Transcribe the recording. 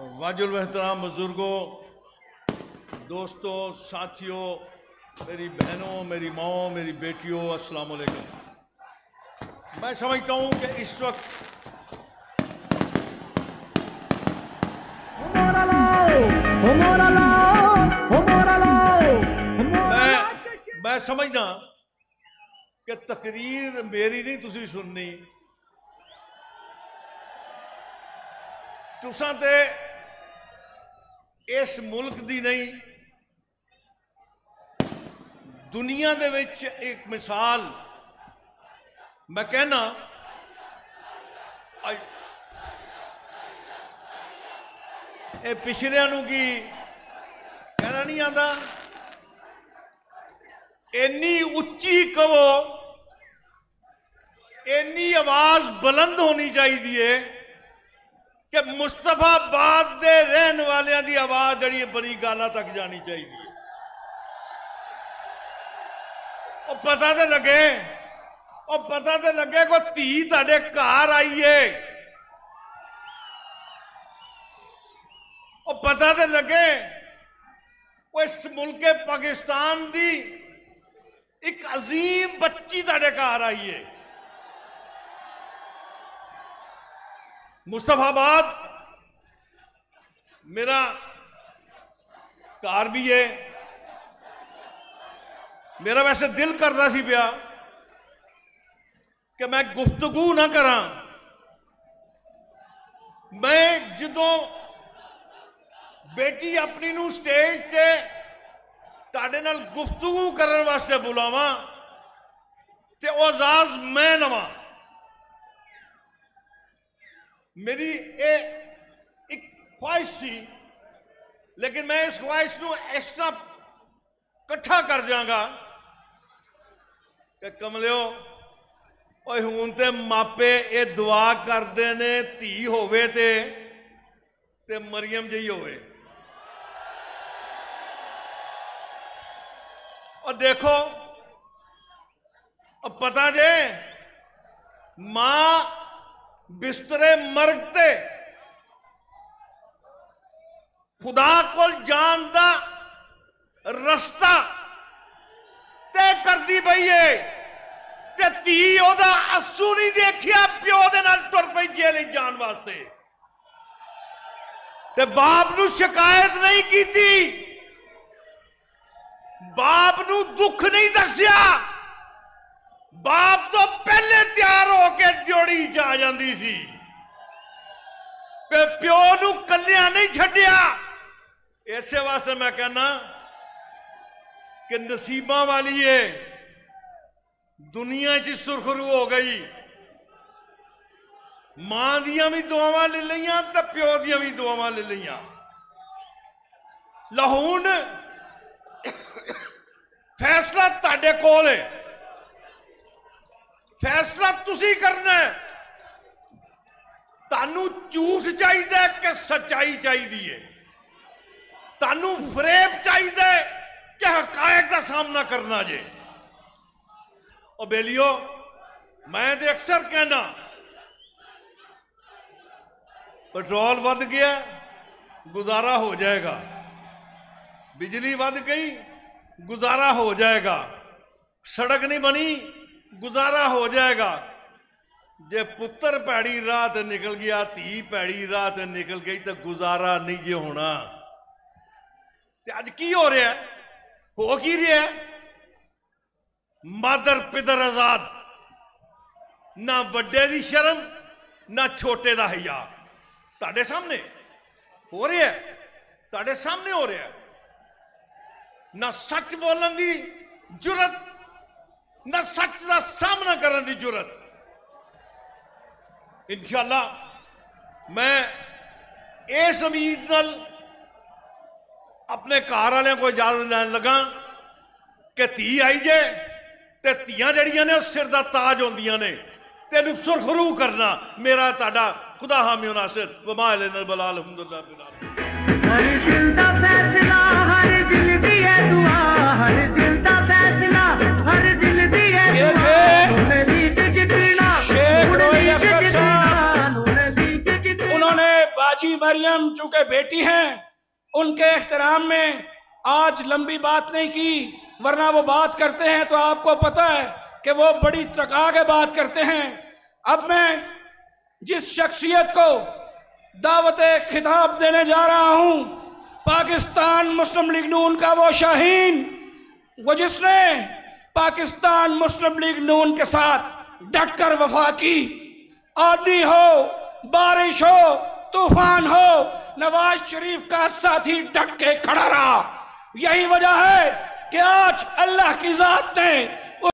वाजुल एहतराम बुजुर्गों, दोस्तों, साथियों, मेरी बहनों, मेरी माओ, मेरी बेटियों, अस्सलाम वालेकुम। मैं समझता हूं कि इस वक्त मैं समझना कि तकरीर मेरी नहीं तुसी सुननी, तुसां ते इस मुल्क दी नहीं दुनिया दे विच एक मिसाल मैं कहना। ये पिछलियां नूं की कहना नहीं आता, इन्नी उच्ची कहो, इन्नी आवाज बुलंद होनी चाहिए कि मुस्तफाबाद दे रहन वालियां दी आवाज जड़ी बड़ी गाला तक जानी चाहिए। और पता तो लगे, को धी तुहाडे घर आई है, और पता तो लगे इस मुल्क पाकिस्तान दी एक अजीम बच्ची तुहाडे घर आई है। मुस्तफाबाद मेरा घर भी है। मेरा वैसे दिल करता सी पिया कि मैं गुफ्तगू ना करा। मैं जदों बेटी अपनी नूं स्टेज ते तुहाडे नाल गुफ्तगू करन वास्ते बुलावां ते ओ आजाज मैं लवां। मेरी एक ख्वाहिश थी, लेकिन मैं इस ख्वाहिश को इस तरह कट्ठा कर जाऊंगा कि कमलियो हुण ते मापे ये दुआ करते ने धी होवे ते मरियम जी होवे। और देखो अब पता जे मां बिस्तरे मरते खुदा को जान दा रस्ता तय करती पई है ते धी ओदा अस्सू नहीं देखिया, प्यो दे नाल तुर पई जेल जान वास्ते, ते बाप नू शिकायत नहीं की, बाप नू दुख नहीं दसिया, बाप तो पहले तैयार होके जोड़ी च आ जाती सी, प्यो नू कलिया नहीं छड्डिया। इसे वास्ते मैं कहना कि नसीबा वाली है दुनिया च सुरखरू हो गई। मां दियां भी दुआवां ले लियां ते प्यो दियां भी दुआवां ले लियां। हुण फैसला तुहाडे कोल है, फैसला तुसी करना है। तानू झूठ चाहिए कि सच्चाई चाहिए, तानू फरेब चाहिए कि हकायक का सामना करना जे। और बेलियो मैं तो अक्सर कहना पेट्रोल बढ़ गया गुजारा हो जाएगा, बिजली बढ़ गई गुजारा हो जाएगा, सड़क नहीं बनी गुजारा हो जाएगा। जे पुत्र पैड़ी राह ते निकल गया, धी पैड़ी राह ते निकल गई तो गुजारा नहीं जे होना। ते अज की हो रहा है, हो की रहा है? मादर पितर आजाद, ना बड़े दी शर्म ना छोटे दा हिया। तुहाडे सामने हो रहा है, तुहाडे सामने हो रहा है। ना सच बोलन दी जुरत, ना सच का सामना करने की जुरत। इंशाअल्लाह मैं इस उम्मीद नाल अपने घर वाले को इजाजत लैन लगा कि धी आई जे ते धीआं जड़ियां ने सिर दा ताज होंदियां ने, तेनू सुरखरू करना मेरा तुहाडा खुदा हामी नासिर वमा अलैना बला अल्हम्दुलिल्लाह रब्बिल आलमीन। हर दिल दा फैसला हर दिल दी है दुआ, हर दिल दा फैसला हर दिल दी है दुआ। नून लीग जितना, नून लीग जितना, नून लीग जितना। उन्होंने बाजी मरियम चूंकि बेटी हैं, उनके एहतराम में आज लंबी बात नहीं की, वरना वो बात करते हैं तो आपको पता है कि वो बड़ी त्रका के बात करते हैं। अब मैं जिस शख्सियत को दावत खिताब देने जा रहा हूं, पाकिस्तान मुस्लिम लीग नून का वो शाहीन, वो जिसने पाकिस्तान मुस्लिम लीग नून के साथ डटकर वफा की। आंधी हो, बारिश हो, तूफान हो, नवाज शरीफ का साथी डट के खड़ा रहा। यही वजह है कि आज अल्लाह की जात ने